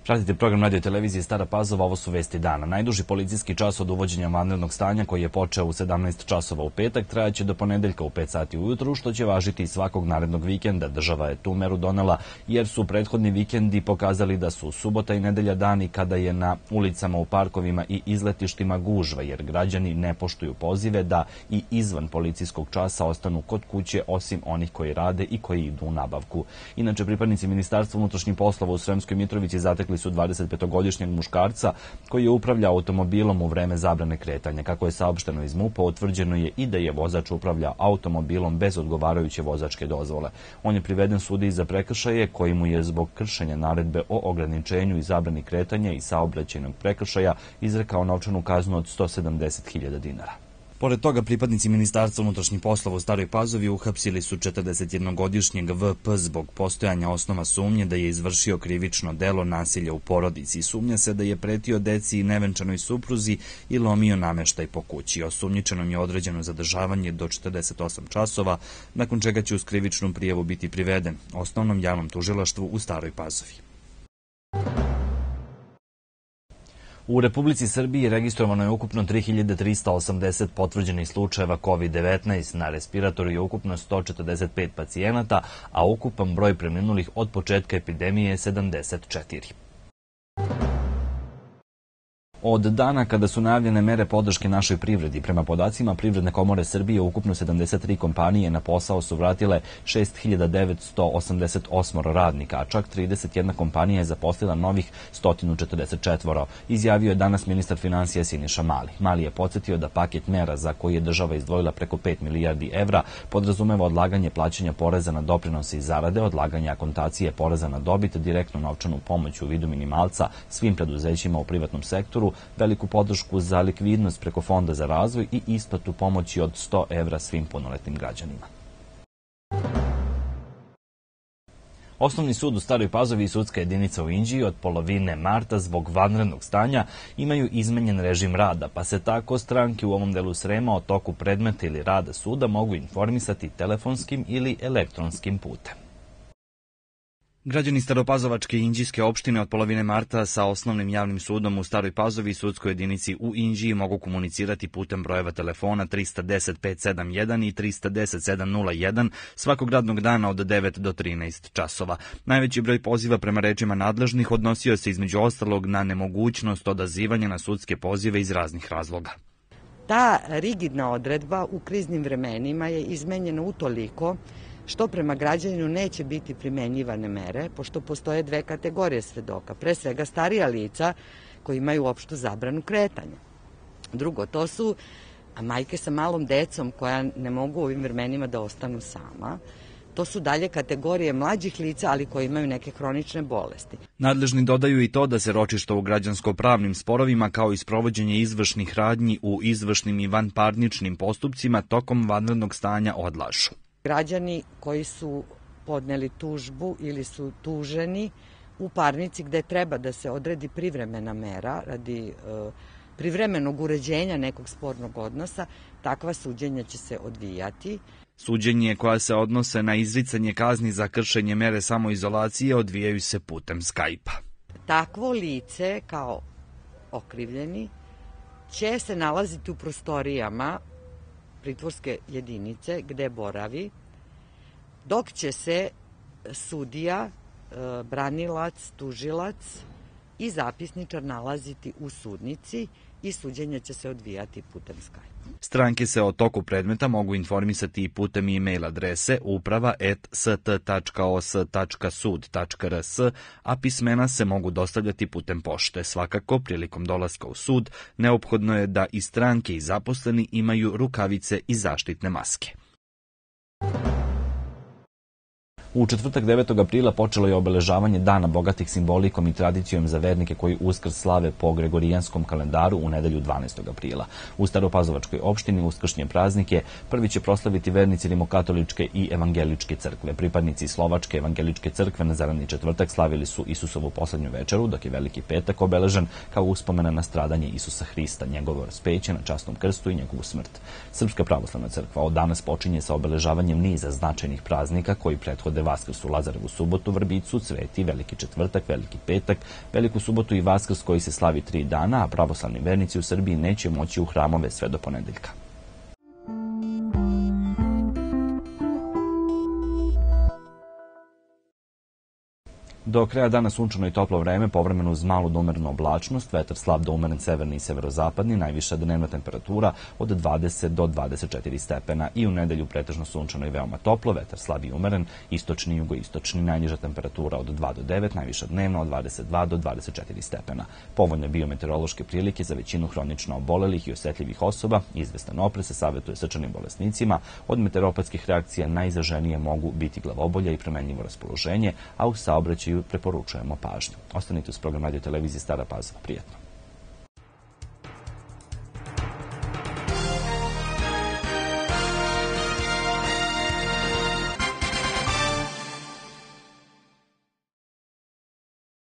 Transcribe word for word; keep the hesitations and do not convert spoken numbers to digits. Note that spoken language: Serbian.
Pratite program radio televizije Stara Pazova, ovo su vesti dana. Najduži policijski čas od uvođenja vanrednog stanja koji je počeo u sedamnaest časova u petak trajaće do ponedeljka u pet sati ujutru, što će važiti i svakog narednog vikenda. Država je tu meru donela jer su prethodni vikendi pokazali da su subota i nedelja dani kada je na ulicama, u parkovima i izletištima gužva, jer građani ne poštuju pozive da i izvan policijskog časa ostanu kod kuće, osim onih koji rade i koji idu u nabavku. Inače, pripadnici Ministarstva unutrašnjih poslova u Sremskoj Mitrovici zatekli su dvadesetpetogodišnjeg muškarca koji je upravljao automobilom u vreme zabrane kretanja. Kako je saopšteno iz MUP-a, utvrđeno je i da je vozač upravljao automobilom bez odgovarajuće vozačke dozvole. On je priveden sudiji za prekršaje koji mu je zbog kršenja naredbe o ograničenju i zabrani kretanja i saobraćajnog prekršaja izrekao novčanu kaznu od sto sedamdeset hiljada dinara. Pored toga, pripadnici Ministarstva unutrašnjih poslova u Staroj Pazovi uhapsili su četrdesetjednogodišnjeg V P zbog postojanja osnova sumnje da je izvršio krivično delo nasilja u porodici. Sumnja se da je pretio deci i nevenčanoj supruzi i lomio nameštaj po kući. Osumnjičenom je određeno zadržavanje do četrdeset osam časova, nakon čega će uz krivičnu prijavu biti priveden Osnovnom javnom tužilaštvu u Staroj Pazovi. U Republici Srbiji registrovano je ukupno tri hiljade trista osamdeset potvrđenih slučajeva kovid devetnaest, na respiratoru je ukupno sto četrdeset pet pacijenata, a ukupan broj preminulih od početka epidemije je sedamdeset četiri. Od dana kada su najavljene mere podrške našoj privredi, prema podacima Privredne komore Srbije, ukupno sedamdeset tri kompanije na posao su vratile šest hiljada devetsto osamdeset osam radnika, a čak trideset jedna kompanija je zaposlila novih sto četrdeset četiri, izjavio je danas ministar finansija Siniša Mali. Mali je podsjetio da paket mera za koji je država izdvojila preko pet milijardi evra podrazumeva odlaganje plaćanja poreza na doprinose i zarade, odlaganje akontacije poreza na dobit, direktnu novčanu pomoć u vidu minimalca svim preduzećima u privatnom sektoru, veliku podršku za likvidnost preko Fonda za razvoj i isplatu pomoći od sto evra svim punoletnim građanima. Osnovni sud u Staroj Pazovi i sudska jedinica u Inđiji od polovine marta zbog vanrednog stanja imaju izmenjen režim rada, pa se tako stranke u ovom delu Srema o toku predmeta ili rada suda mogu informisati telefonskim ili elektronskim putem. Građani Staropazovačke i Inđijske opštine od polovine marta sa Osnovnim javnim sudom u Staroj Pazovi i sudskoj jedinici u Inđiji mogu komunicirati putem brojeva telefona trista deset pet sedam jedan i trista deset sedam nula jedan svakog radnog dana od devet do trinaest časova. Najveći broj poziva prema rečima nadležnih odnosio se između ostalog na nemogućnost odazivanja na sudske pozive iz raznih razloga. Ta rigidna odredba u kriznim vremenima je izmenjena utoliko što prema građaninu neće biti primenjivane mere, pošto postoje dve kategorije svedoka. Pre svega starija lica koji imaju opštu zabranu kretanja. Drugo, to su majke sa malom decom koja ne mogu u ovim vremenima da ostanu sama. To su dalje kategorije mlađih lica, ali koji imaju neke hronične bolesti. Nadležni dodaju i to da se ročišta u građansko-pravnim sporovima kao i sprovođenje izvršnih radnji u izvršnim i vanparničnim postupcima tokom vanrednog stanja odlažu. Građani koji su podneli tužbu ili su tuženi u parnici gde treba da se odredi privremena mera radi e, privremenog uređenja nekog spornog odnosa, takva suđenja će se odvijati. Suđenje koja se odnose na izricanje kazni za kršenje mere samoizolacije odvijaju se putem Skype-a. Takvo lice kao okrivljeni će se nalaziti u prostorijama pritvorske jedinice gde boravi, dok će se sudija, branilac, tužilac i zapisničar nalaziti u sudnici i suđenje će se odvijati putem Skype. Stranke se o toku predmeta mogu informisati i putem e-mail adrese uprava et st tačka os tačka sud tačka rs, a pismena se mogu dostavljati putem pošte. Svakako, prilikom dolaska u sud, neophodno je da i stranke i zaposleni imaju rukavice i zaštitne maske. U četvrtak devetog aprila počelo je obeležavanje Dana bogatih simbolikom i tradicijom za vernike koji Uskrs slave po Gregorijanskom kalendaru u nedelju dvanaestog aprila. U Staropazovačkoj opštini uskršnje praznike prvi će proslaviti vernici rimokatoličke i evangeličke crkve. Pripadnici Slovačke evangeličke crkve na Zeleni četvrtak slavili su Isusovu poslednju večeru, dok je Veliki petak obeležen kao uspomena na stradanje Isusa Hrista, njegovo raspeće na časnom krstu i njegovu smrt. Srpska pravoslavna crkva od danas počinje sa obeležavanjem niza značajnih praznika koji prethode Vaskrs u Lazarevu subotu, Vrbicu, Sveti, Veliki četvrtak, Veliki petak, Veliku subotu i Vaskrs koji se slavi tri dana, a pravoslavni vernici u Srbiji neće moći u hramove sve do ponedeljka. Do kraja dana sunčano i toplo vreme, povremeno uz malu do umerenu oblačnost, vetar slab do umeren severni i severozapadni, najviša dnevna temperatura od dvadeset do dvadeset četiri stepena i u nedelju pretežno sunčano i veoma toplo, vetar slab i umeren, istočni i jugoistočni, najniža temperatura od dva do devet, najviša dnevna od dvadeset dva do dvadeset četiri stepena. Povoljne biometeorološke prilike za većinu hronično obolelih i osetljivih osoba, izvestan oprez se savjetuje srčanim bolesnicima, od meteoropatskih reakcija najizraženije mogu biti glavobolja i promenljivo raspoloženje, a u saobraćaju preporučujemo pažnju. Ostanite uz program radio televizije Stara Pazova. Prijetno.